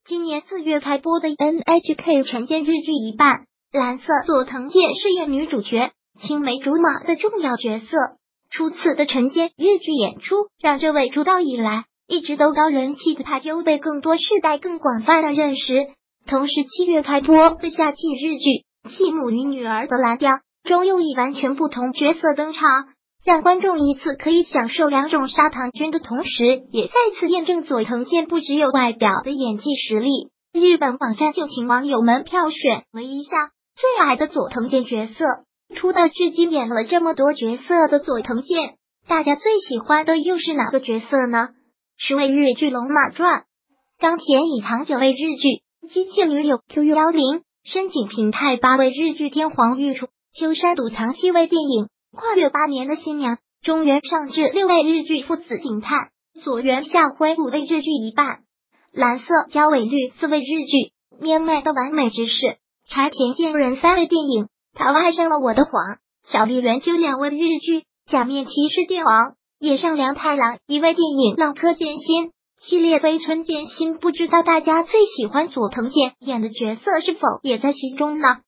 今年4月开播的 NHK 晨间日剧一半，蓝色佐藤健饰演女主角青梅竹马的重要角色。初次的晨间日剧演出，让这位出道以来一直都高人气的俳优被更多世代更广泛的认识。同时7月开播的夏季日剧《继母与女儿的蓝调》中又以完全不同角色登场，让观众一次可以享受2种砂糖菌的同时，也再次验证佐藤健不只有外表的演技实力。日本网站就请网友们票选了一下最爱的佐藤健角色。出道至今演了这么多角色的佐藤健，大家最喜欢的又是哪个角色呢？是为日剧《龙马传》、冈田以藏久为日剧《机器女友 QU10》、深井平太八为日剧《天皇御厨》、秋山笃藏7为电影《跨越8年的新娘》、中原尚志6为日剧《父子警探》、佐原夏辉5为日剧一半、蓝色焦尾绿4为日剧《面麦的完美之事》、柴田健人3为电影《他爱上了我的谎》、小笠原秋2为日剧《假面骑士电王》、野上良太郎1为电影《浪客剑心》系列绯村剑心。不知道大家最喜欢佐藤健演的角色是否也在其中呢？